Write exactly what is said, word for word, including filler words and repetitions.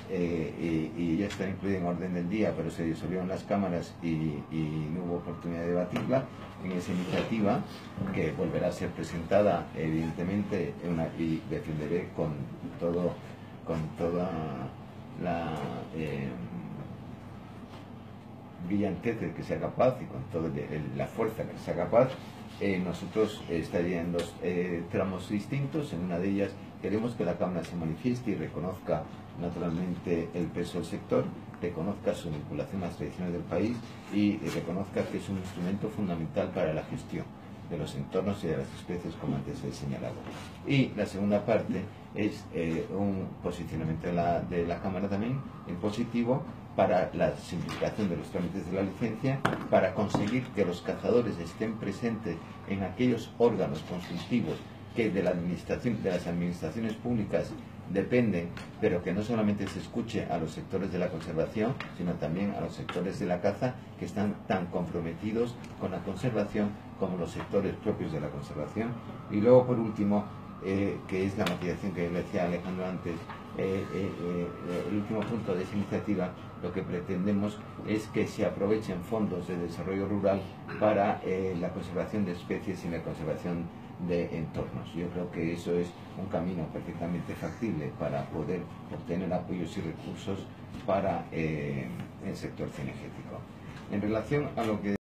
eh, y, y ya está incluida en orden del día, pero se disolvieron las cámaras y, y no hubo oportunidad de debatirla. En esa iniciativa, que volverá a ser presentada, evidentemente, una, y defenderé con todo, con toda la eh, brillantez de que sea capaz y con toda la fuerza que sea capaz. Eh, nosotros estaríamos en dos eh, tramos distintos. En una de ellas queremos que la Cámara se manifieste y reconozca naturalmente el peso del sector, reconozca su vinculación a las tradiciones del país y, y reconozca que es un instrumento fundamental para la gestión de los entornos y de las especies, como antes he señalado. Y la segunda parte es eh, un posicionamiento de la, de la Cámara también en positivo para la simplificación de los trámites de la licencia, para conseguir que los cazadores estén presentes en aquellos órganos consultivos que de, la administración, de las administraciones públicas dependen, pero que no solamente se escuche a los sectores de la conservación, sino también a los sectores de la caza, que están tan comprometidos con la conservación como los sectores propios de la conservación. Y luego, por último, eh, que es la motivación que le decía Alejandro antes, eh, eh, eh, el último punto de esa iniciativa, lo que pretendemos es que se aprovechen fondos de desarrollo rural para eh, la conservación de especies y la conservación de entornos. Yo creo que eso es un camino perfectamente factible para poder obtener apoyos y recursos para eh, el sector cinegético. En relación a lo que